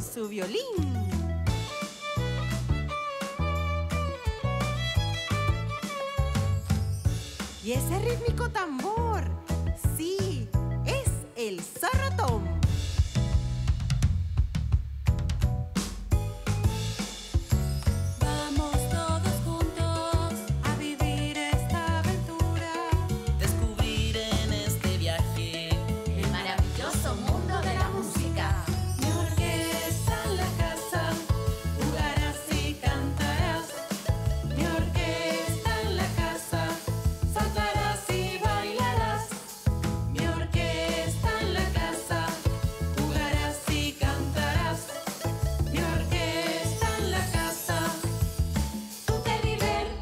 su violín. Y ese rítmico tambor, sí, es el zorro Tom. Vamos todos juntos a vivir esta aventura, Descubrir en este viaje el maravilloso mundo de la música. mi orquesta en la casa, jugarás y cantarás. Mi orquesta en la casa, saltarás y bailarás. Mi orquesta en la casa, jugarás y cantarás. Mi orquesta en la casa, tú te divertirás.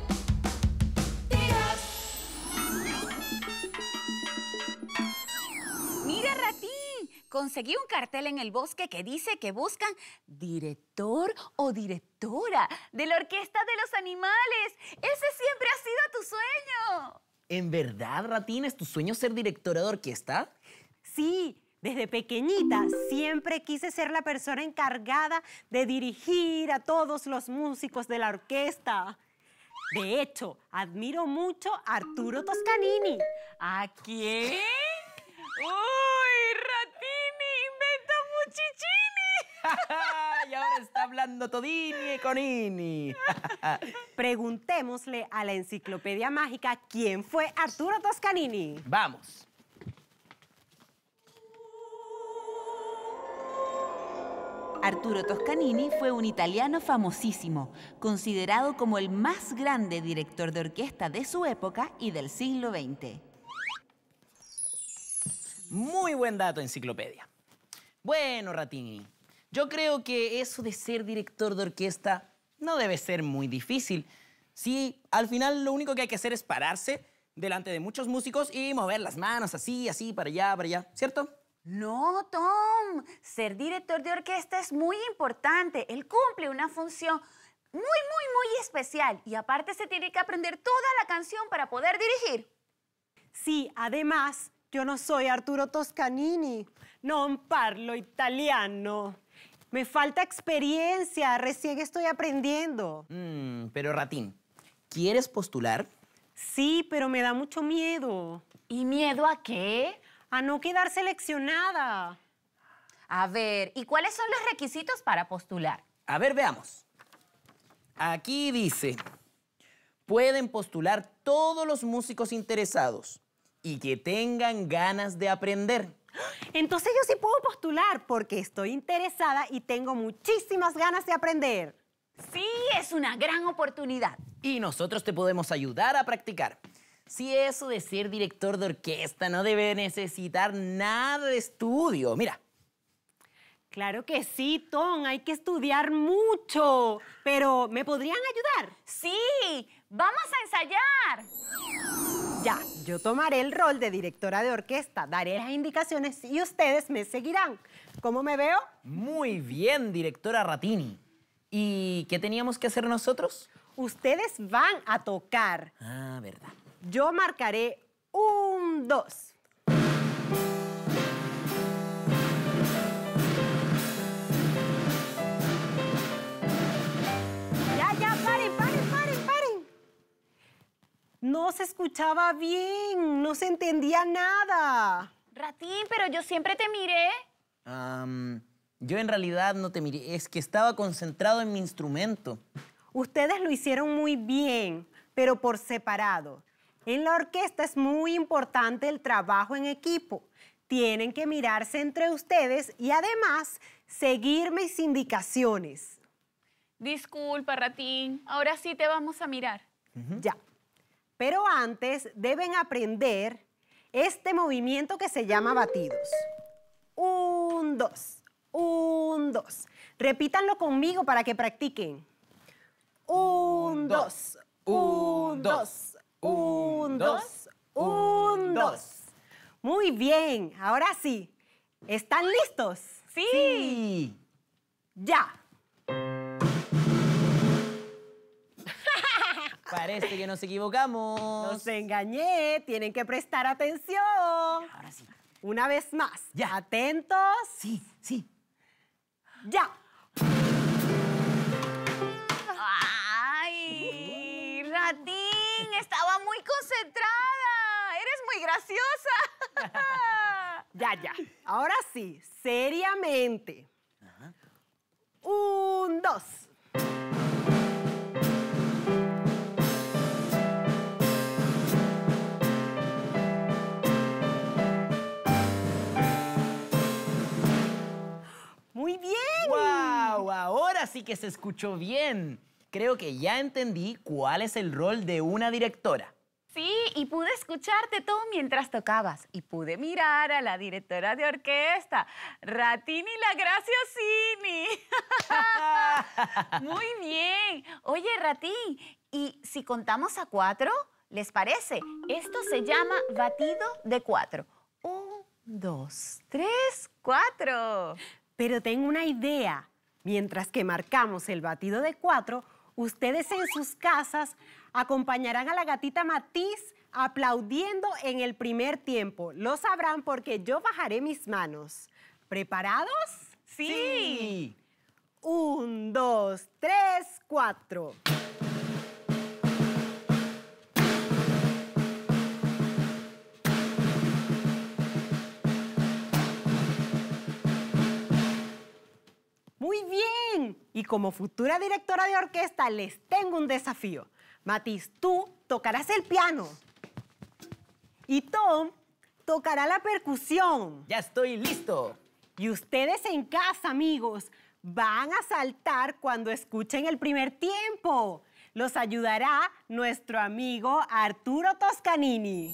Mira, Ratín, conseguí un cartel en el bosque que dice que buscan director o directora de la Orquesta de los Animales. Ese siempre ha sido tu sueño. ¿En verdad, Ratín, es tu sueño ser directora de orquesta? Sí, desde pequeñita siempre quise ser la persona encargada de dirigir a todos los músicos de la orquesta. De hecho, admiro mucho a Arturo Toscanini. ¿A quién? ¡Uy, Ratini! ¡Inventa muchichini! Y ahora está hablando Todini y Conini. Preguntémosle a la enciclopedia mágica quién fue Arturo Toscanini. Vamos. Arturo Toscanini fue un italiano famosísimo, considerado como el más grande director de orquesta de su época y del siglo XX. Muy buen dato, enciclopedia. Bueno, Ratini, yo creo que eso de ser director de orquesta no debe ser muy difícil. Sí, al final lo único que hay que hacer es pararse delante de muchos músicos y mover las manos así, así, para allá, ¿cierto? No, Tom. Ser director de orquesta es muy importante. Él cumple una función muy especial. Y aparte se tiene que aprender toda la canción para poder dirigir. Sí, además, yo no soy Arturo Toscanini. Non parlo italiano. Me falta experiencia, recién estoy aprendiendo. Pero Ratín, ¿quieres postular? Sí, pero me da mucho miedo. ¿Y miedo a qué? A no quedar seleccionada. A ver, ¿y cuáles son los requisitos para postular? A ver, veamos. Aquí dice, pueden postular todos los músicos interesados y que tengan ganas de aprender. Entonces yo sí puedo postular porque estoy interesada y tengo muchísimas ganas de aprender. Sí, es una gran oportunidad. Y nosotros te podemos ayudar a practicar. Si eso de ser director de orquesta no debe necesitar nada de estudio. Mira. Claro que sí, Tom, hay que estudiar mucho. Pero, ¿me podrían ayudar? Sí, vamos a ensayar. Ya, yo tomaré el rol de directora de orquesta, daré las indicaciones y ustedes me seguirán. ¿Cómo me veo? Muy bien, directora Ratini. ¿Y qué teníamos que hacer nosotros? Ustedes van a tocar. Ah, verdad. Yo marcaré 1, 2. Ya, paren. No se escuchaba bien, no se entendía nada. Ratín, pero yo siempre te miré. Yo en realidad no te miré, es que estaba concentrado en mi instrumento. Ustedes lo hicieron muy bien, pero por separado. En la orquesta es muy importante el trabajo en equipo. Tienen que mirarse entre ustedes y además seguir mis indicaciones. Disculpa, Ratín. Ahora sí te vamos a mirar. Ya. Pero antes deben aprender este movimiento que se llama batidos. 1, 2, 1, 2. Repítanlo conmigo para que practiquen. 1, 2, 1, 2. 1, 2, 1, 2. Muy bien, ahora sí. ¿Están listos? Sí. Ya. Parece que nos equivocamos. Los engañé, tienen que prestar atención. Ahora sí. Una vez más. Ya. Atentos. Sí. Ya. estaba muy concentrada. Eres muy graciosa. Ya. Ahora sí, seriamente. 1, 2. Muy bien. ¡Wow! Ahora sí que se escuchó bien. Creo que ya entendí cuál es el rol de una directora. Sí, y pude escucharte todo mientras tocabas. Y pude mirar a la directora de orquesta, Ratini la Graciosini. Muy bien. Oye, Ratín, ¿y si contamos a 4? ¿Les parece? Esto se llama batido de 4. 1, 2, 3, 4. Pero tengo una idea. Mientras que marcamos el batido de 4, ustedes en sus casas acompañarán a la gatita Matiz aplaudiendo en el primer tiempo. Lo sabrán porque yo bajaré mis manos. ¿Preparados? Sí. 1, 2, 3, 4. Muy bien. Y como futura directora de orquesta les tengo un desafío. Matiz, tú tocarás el piano. Y Tom tocará la percusión. ¡Ya estoy listo! Y ustedes en casa, amigos, van a saltar cuando escuchen el primer tiempo. Los ayudará nuestro amigo Arturo Toscanini.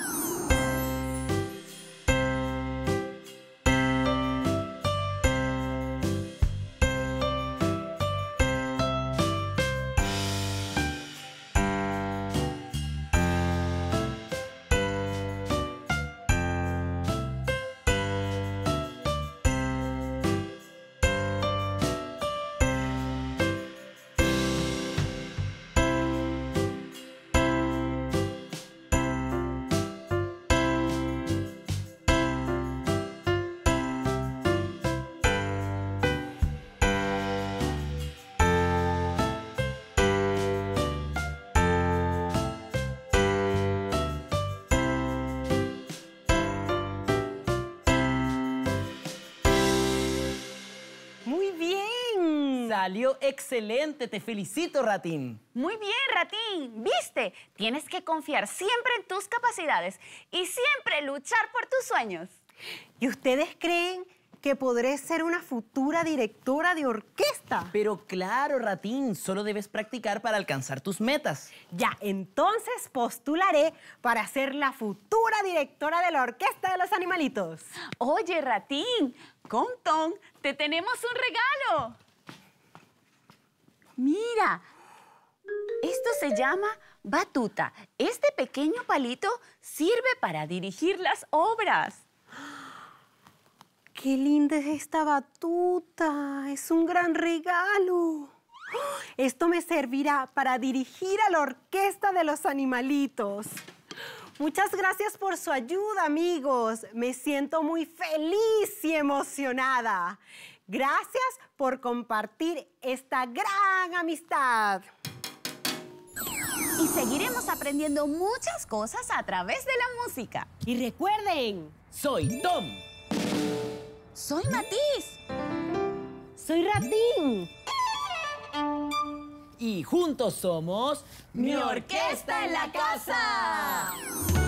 Salió excelente, te felicito, Ratín. Muy bien, Ratín. ¿Viste? Tienes que confiar siempre en tus capacidades y siempre luchar por tus sueños. ¿Y ustedes creen que podré ser una futura directora de orquesta? Pero claro, Ratín, solo debes practicar para alcanzar tus metas. Ya, entonces postularé para ser la futura directora de la Orquesta de los Animalitos. Oye, Ratín, con Tom te tenemos un regalo. Mira, esto se llama batuta. Este pequeño palito sirve para dirigir las obras. ¡Qué linda es esta batuta! ¡Es un gran regalo! Esto me servirá para dirigir a la Orquesta de los Animalitos. Muchas gracias por su ayuda, amigos. Me siento muy feliz y emocionada. Gracias por compartir esta gran amistad. Y seguiremos aprendiendo muchas cosas a través de la música. Y recuerden, Soy Tom. Soy Matiz. soy Ratín. Y juntos somos... ¡Mi orquesta en la casa!